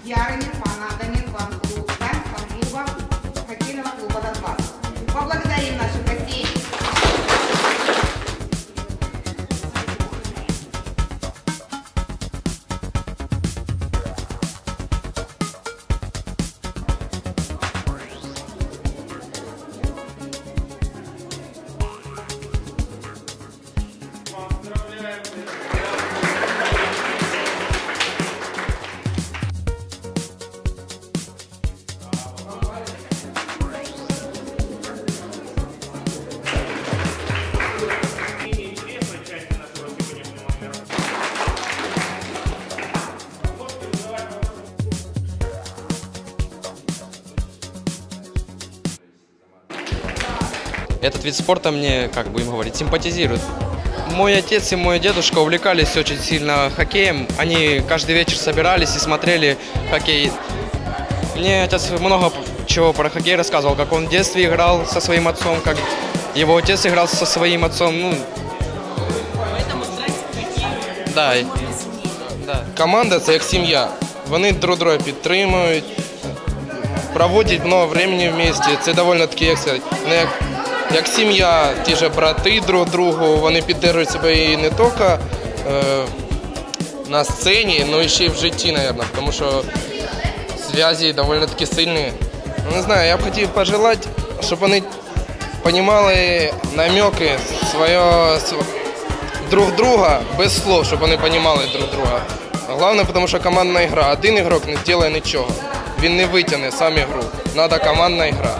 ярыми фанатами фан-клуба хоккейного клуба «Донбасс». Поблагодарим наших гостей. Этот вид спорта мне, как будем говорить, симпатизирует. Мой отец и мой дедушка увлекались очень сильно хоккеем. Они каждый вечер собирались и смотрели хоккей. Мне отец много чего про хоккей рассказывал, как он в детстве играл со своим отцом, как его отец играл со своим отцом. Да. Команда – це як сім'я. Вони друг друга підтримують, проводять багато времени вместе. Це доволі таки, як сім'я, ті ж брати друг другу, вони підтримують себе і не тільки на сцені, але і ще й в житті, мабуть, тому що зв'язки доволі таки сильні. Не знаю, я б хотів пожелати, щоб вони розуміли намеки друг друга без слов, щоб вони розуміли друг друга. Головне, тому що командна гра. Один ігрок не робить нічого. Він не витягне сам ігру. Треба командна гра.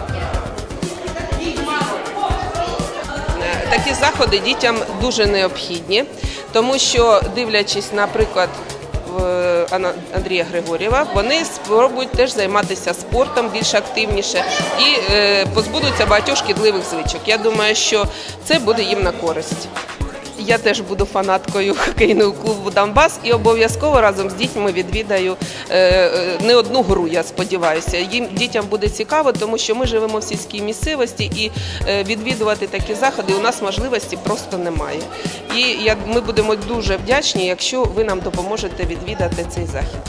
Такі заходи дітям дуже необхідні, тому що, дивлячись, наприклад, Андрія Григорєва, вони спробують теж займатися спортом більш активніше і позбудуться багатьох шкідливих звичок. Я думаю, що це буде їм на користь. Я теж буду фанаткою хокейного клубу «Донбасс» і обов'язково разом з дітьми відвідаю не одну гру, я сподіваюся. Дітям буде цікаво, тому що ми живемо в сільській місцевості і відвідувати такі заходи у нас можливості просто немає. І ми будемо дуже вдячні, якщо ви нам допоможете відвідати цей захід.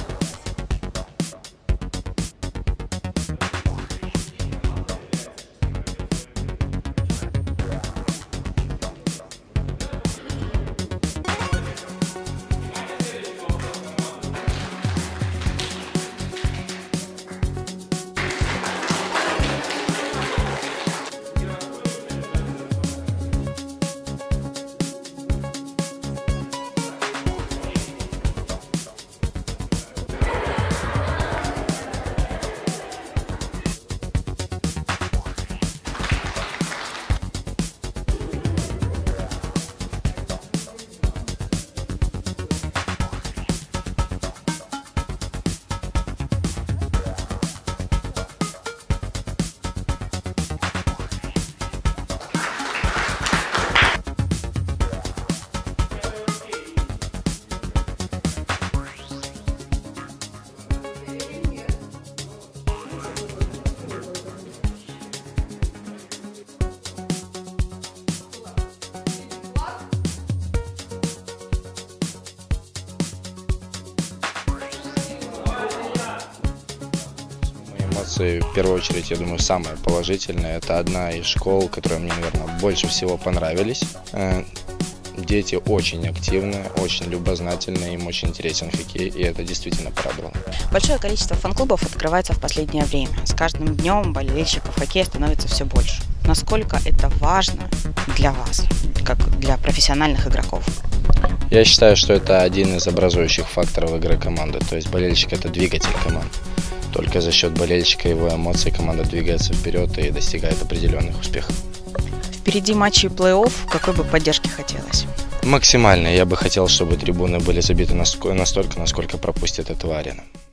В первую очередь, я думаю, самое положительное. Это одна из школ, которые мне, наверное, больше всего понравились. Дети очень активны, очень любознательны, им очень интересен хоккей, и это действительно порадовало. Большое количество фан-клубов открывается в последнее время. С каждым днем болельщиков хоккея становится все больше. Насколько это важно для вас, как для профессиональных игроков? Я считаю, что это один из образующих факторов игры команды. То есть болельщик – это двигатель команды. Только за счет болельщика и его эмоций команда двигается вперед и достигает определенных успехов. Впереди матчи плей-офф. Какой бы поддержки хотелось? Максимально. Я бы хотел, чтобы трибуны были забиты настолько, насколько пропустит эта арена.